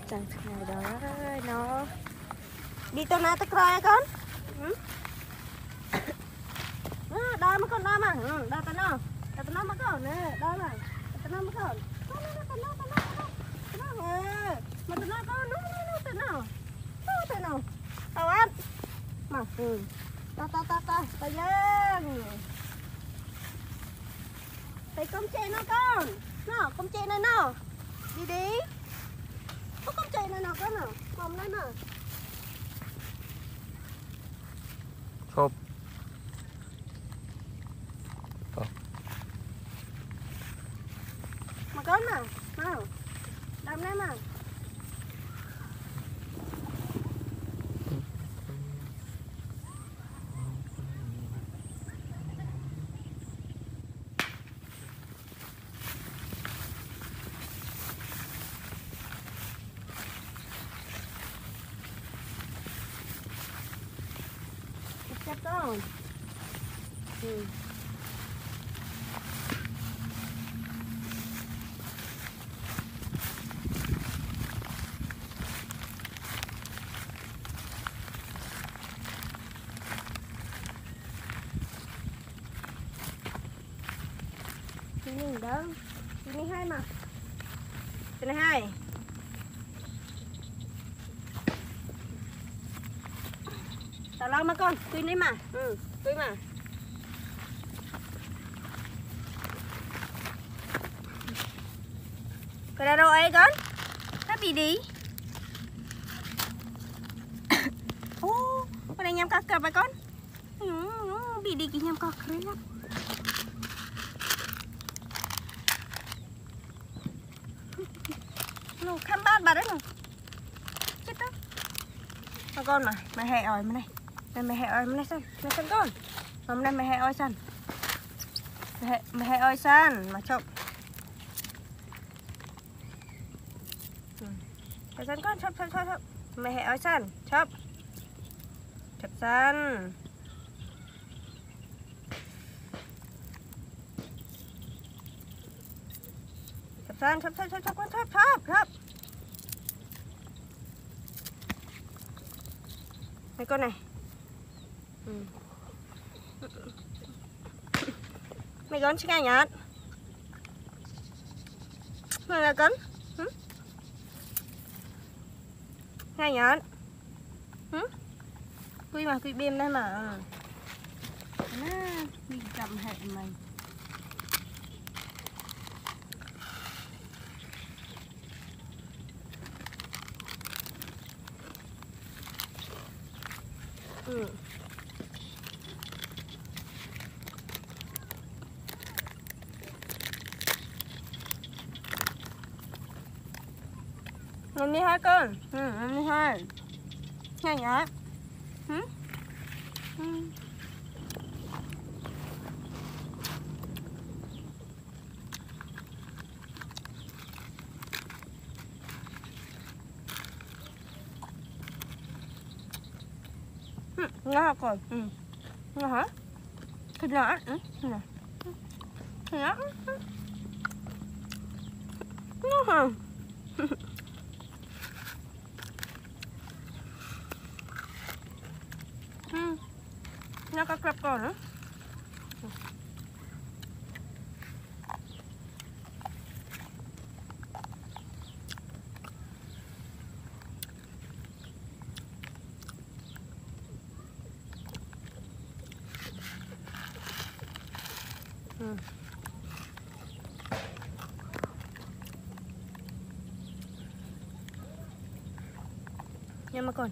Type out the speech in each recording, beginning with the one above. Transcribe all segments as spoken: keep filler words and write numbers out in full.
Chẳng ngày đó nó đi tao na tao coi con. Ừ. Đó mà con đó mà. Ừ, đó tao nó. Tao nó mà con nè, đó mà. Tao nó mà con. Tao nó tao nó tao nó. Tao nó nè. Mà tao nó con, nó nó tao nó. Nó tao nó. Tao ăn. Mà ừ. Tao tao tao tao tao dừng. Thấy con chê nó con. Nó, con chê này nó. Đi đi. Có con chê này nó con nào. Mồm này nè. Khốp. Mà con nào. Nào. Đâm này mà. Chắc con. Ừ. Nhìn đâu. Cái này hai mà. Cái này hai. Tao lo mà con, tuy đấy mà. Ừ, tuy mà. Cái này đâu ấy con? Nó bị đi. Ô, con này nhắm cọc cặp vậy con? Ừ, bị đi cái nhắm cọc đấy lắm. Nó khăm bát bà đấy mà. Chết đó. Mà con mà, mày hẹ ỏi mà này. Mày mày hẹ ỏi mà này xem, mày xem con. Hôm nay mày hẹ ỏi san. Mày hẹ, mày hẹ ỏi san mà chọc. Ừ. Chọc san con, chọc chọc chọc chọc. Mày hẹ ỏi san, chọc. Chọc san. Chọc san, chọc chọc chọc chọc con chọc chọc chọc. Mấy con này. Ừ. Mày con chứ ngay nhạt. Mày là con. Ừ? Ngay nhạt. Ừ? Quy mà quy biêm đây mà. Nó bị chậm hệ mày. Ừ. Làm đi hai con. Ừ, làm đi hai. Ngay nhá. Ừ? Ừ. Ừ, ngon rồi. Ừ. Ngon hả? Thịt ngon. Ừ, thịt ngon. Thịt ngon. Ngon hả? Ừ. Nó có crab con nữa. Ừ. Nhâm mà con.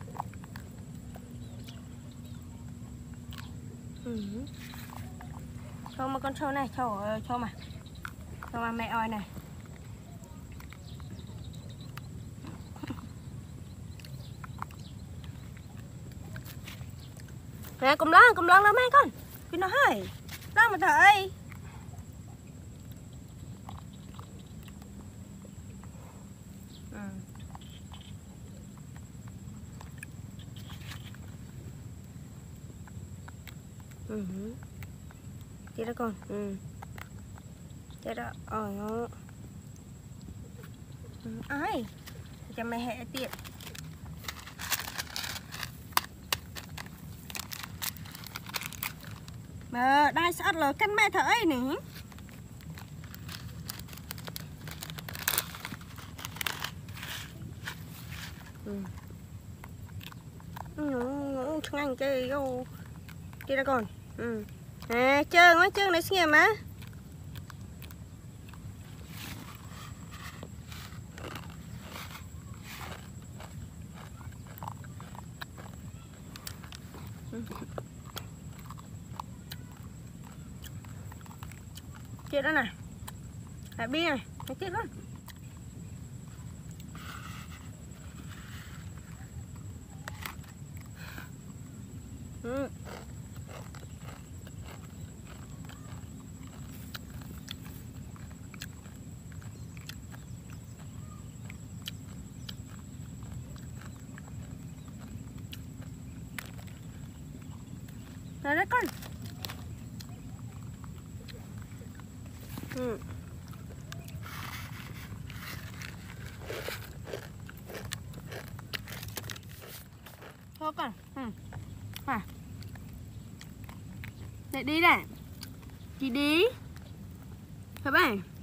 Ừ. Cho mà con cho này, cho cho mà. Cho mà mẹ ơi này. Nè, cùng lon, cùng lon lên mấy con. Cái nó hơi. Lon mà thầy. Ừ. Ừ. Chết đó con. Ừ. Chết đó. Ôi ôi. Ừ. Ai? cho mày hệ tiện mà đai sát rồi căn mẹ thở ấy nè ừ ừ ngang chơi đâu kia ra con ừ à chơi mấy chơi này xem má chết đó nè lại bia này nó chết lắm ừ. Này đấy con ừ. Thôi con ừ. À. Để đi này chị đi các bạn